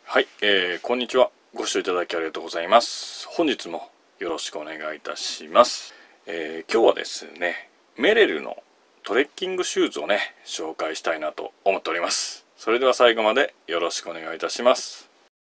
はい、こんにちは。ご視聴いただきありがとうございます。本日もよろしくお願いいたします。今日はですね、メレルのトレッキングシューズをね、紹介したいなと思っております。それでは最後までよろしくお願いいたします。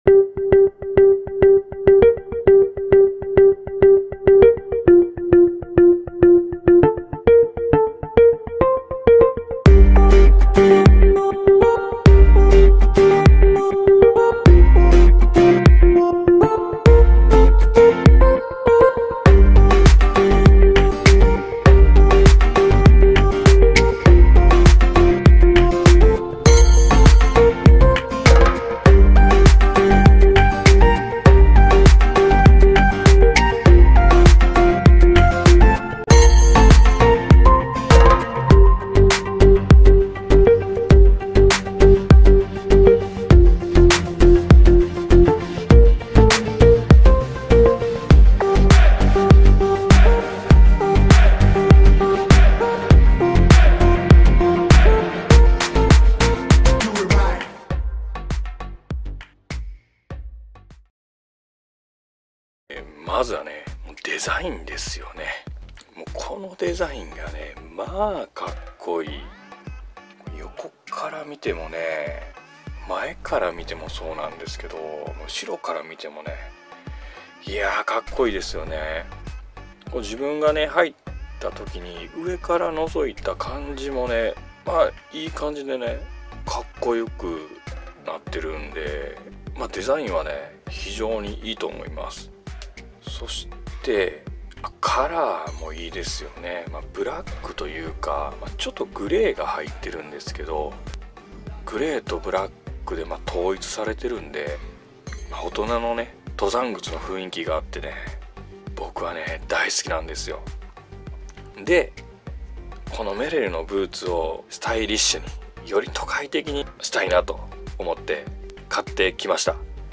まずはね、デザインですよね。もうこのデザインがね、まあかっこいい。横から見てもね、前から見てもそうなんですけど、後ろから見てもね、いやーかっこいいですよね。こう自分がね入った時に上から覗いた感じもね、まあいい感じでね、かっこよくなってるんで、デザインはね非常にいいと思います。そしてカラーもいいですよね。ブラックというか、ちょっとグレーが入ってるんですけど、グレーとブラックで統一されてるんで、大人のね登山靴の雰囲気があってね、僕はね大好きなんですよ。でこのメレルのブーツをスタイリッシュにより都会的にしたいなと思って買ってきました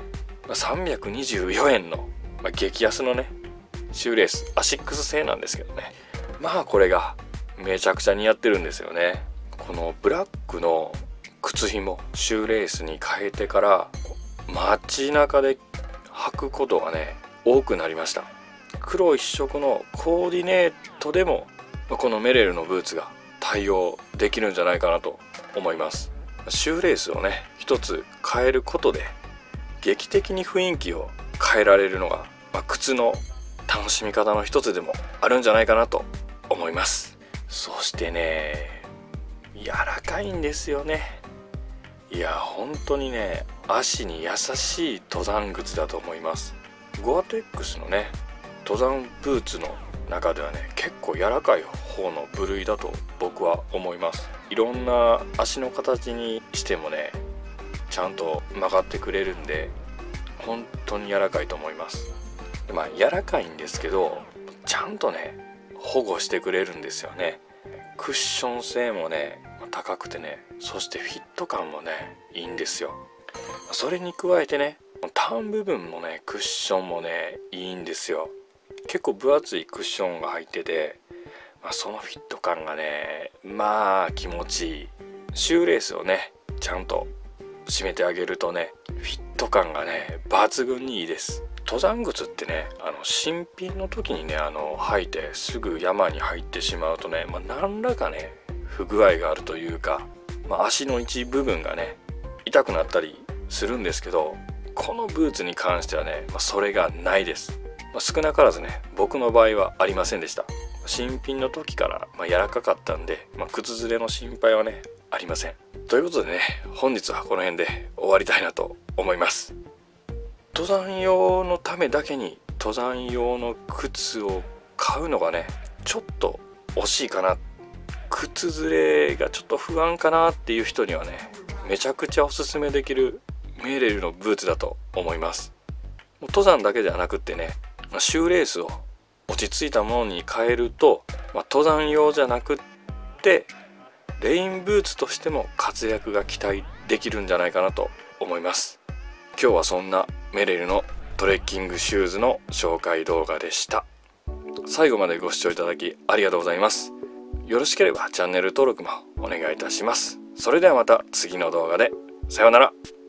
。324円の激安のねシューレースアシックス製なんですけどね、これがめちゃくちゃ似合ってるんですよね。このブラックの靴紐シューレースに変えてから街中で履くことがね多くなりました。黒一色のコーディネートでもこのメレルのブーツが対応できるんじゃないかなと思います。シューレースをね一つ変えることで劇的に雰囲気を変えられるのが、靴の楽しみ方の一つでもあるんじゃないかなと思います。そしてね、柔らかいんですよね。いや本当にね足に優しい登山靴だと思います。ゴアテックスのね登山ブーツの中ではね結構柔らかい方の部類だと僕は思います。いろんな足の形にしてもねちゃんと曲がってくれるんで本当に柔らかいと思います。で柔らかいんですけどちゃんとね保護してくれるんですよね。クッション性もね高くてね、そしてフィット感もねいいんですよ。それに加えてねターン部分もねクッションもねいいんですよ。結構分厚いクッションが入ってて、そのフィット感がね気持ちいい。シューレースをねちゃんと締めてあげるとねフィット感がね抜群にいいです。登山靴ってね新品の時にね履いてすぐ山に入ってしまうとね、何らかね不具合があるというか、足の一部分がね痛くなったりするんですけど、このブーツに関してはね、それがないです。少なからずね僕の場合はありませんでした。新品の時から柔らかかったんで、靴ずれの心配はねありません。ということでね、本日はこの辺で終わりたいなと思います。登山用のためだけに登山用の靴を買うのがねちょっと惜しいかな、靴ずれがちょっと不安かなっていう人にはねめちゃくちゃおすすめできるメレルのブーツだと思います。登山だけではなくってね、シューレースを落ち着いたものに変えると、登山用じゃなくってレインブーツとしても活躍が期待できるんじゃないかなと思います。今日はそんなメレルのトレッキングシューズの紹介動画でした。最後までご視聴いただきありがとうございます。よろしければチャンネル登録もお願いいたします。それではまた次の動画で。さようなら。